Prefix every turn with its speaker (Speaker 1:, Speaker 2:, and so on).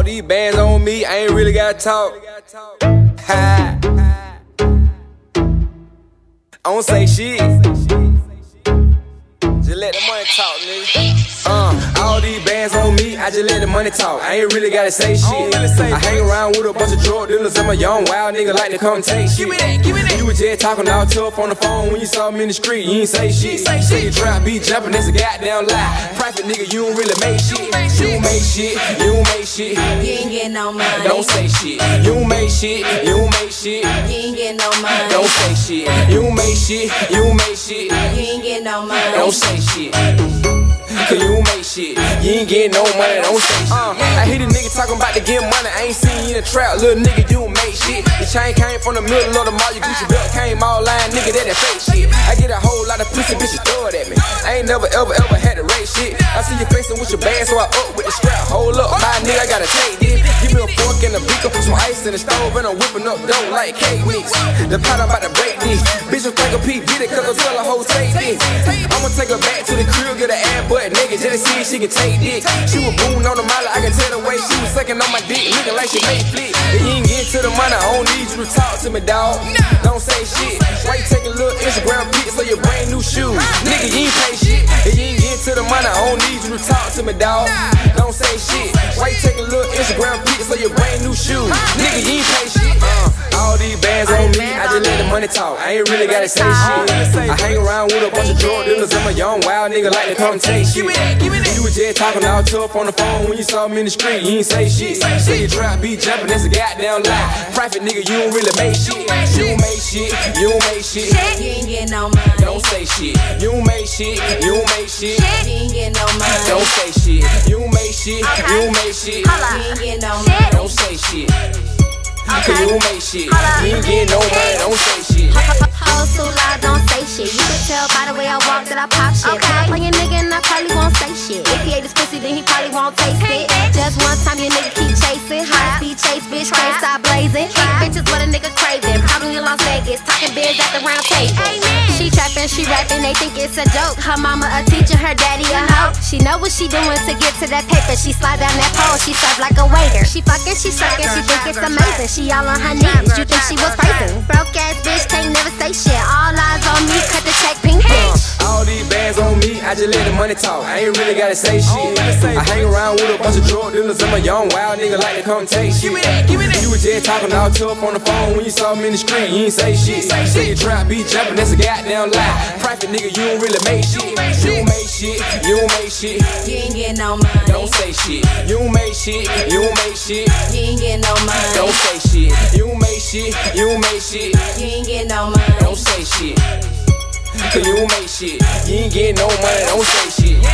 Speaker 1: All these bands on me, I ain't really gotta talk. Ha. I don't say shit. Just let the money talk, nigga. All these bands on me, I just let the money talk. I ain't really gotta say shit. I hang around with a bunch of drug dealers. I'm a young wild nigga like to come take shit. You was just talking all tough on the phone when you saw me in the street. You ain't say shit. Say you trap beat jumping, that's a goddamn lie. Private nigga, you don't really make shit. You don't make shit. You don't make shit.
Speaker 2: You ain't getting no money.
Speaker 1: Don't say shit. You don't make shit. You don't make shit.
Speaker 2: You ain't getting no money.
Speaker 1: Don't say shit. You don't make shit. You don't make shit.
Speaker 2: You ain't getting no money.
Speaker 1: Don't say shit. Cause you don't make shit. You ain't getting no money, don't say shit. I hear the nigga talking about to get money. I ain't seen you in a trap, little nigga, you don't make shit. The chain came from the middle of the mall, your Gucci belt came all line, nigga, that fake shit. I get a whole lot of pussy, bitches throw it at me. I ain't never ever had to raise shit. I see you facing with your bag, so I up with the strap. Hold up, my nigga, I gotta take this. Give me a fork and a beaker, put some ice in the stove, and I'm whipping up dough like cake mix. The pot I'm about to break this. Bitch, I'm think a P, get it, cause I tell a hoe take this. I'ma take her back to the crib, get her ass butt naked, just to see if she can take dick. She was booming on the molly, I can tell the way she was sucking on my dick, looking like she made flick. If you ain't getting to the money, I don't need you to talk to me, dawg. Don't say shit. Why you take a little Instagram pics of your brand new shoes? Nigga, you ain't pay shit. If you ain't getting to the money, I don't need you to talk to me, dawg. Don't say shit. Why you take a little Instagram pics of your brand new shoes? Nigga, you ain't pay shit. All these bands on me, I just let the money talk. I ain't really gotta say shit. I hang around with a bunch of drug dealers. I'm a young wild nigga like to come take shit. You was just talking all tough on the phone when you saw me in the street. You ain't say shit. Say you trap beat jumping, that's a goddamn lie. Private nigga, you don't really make shit. You don't make shit. You don't make shit.
Speaker 2: You ain't getting no money.
Speaker 1: Don't say shit. You don't make shit. You don't make shit.
Speaker 2: You ain't getting no money.
Speaker 1: Don't say shit. You don't make shit. You don't make shit.
Speaker 2: You ain't getting no money.
Speaker 1: Don't say shit. Cause you don't make shit. You ain't getting no money. Don't say shit.
Speaker 3: Hoes too loud, don't say shit. You can tell by the way I walk that I pop shit. Pull up on your nigga and I probably won't say shit. If he ate his pussy, then he probably won't taste it. Just one time your nigga keep chasing. High speed chase, bitch, straight stop blazing. Bitches what a nigga craving. Probably in Las Vegas, talking biz at the round table. She trapping, she rapping, they think it's a joke. Her mama a teacher, her daddy a hoe. She know what she doing to get to that paper. She slide down that pole, she serve like a waiter. She fucking, she sucking, she think it's amazing. She all on her knees, you think she was praising. Broke ass bitch, can't never say shit. All eyes on me, cut the check, pink bitch.
Speaker 1: All these bands on me, I just let the money talk. I ain't really gotta say shit. I hang around with a bunch of drug dealers. I'm a young wild nigga like to come take shit. You was just talking all tough on the phone when you saw me in the street. You ain't say shit. Say you trap beat jumping, that's a goddamn lie. Private nigga, you don't really make shit. You don't make shit. You don't make shit.
Speaker 2: You ain't getting no money.
Speaker 1: Don't say shit. You don't make shit. You don't make shit.
Speaker 2: You ain't getting no money.
Speaker 1: Don't say shit. You don't make shit. You don't make shit.
Speaker 2: You ain't getting no money.
Speaker 1: Don't say shit. Cause you don't make shit. You ain't getting no money. Don't say shit.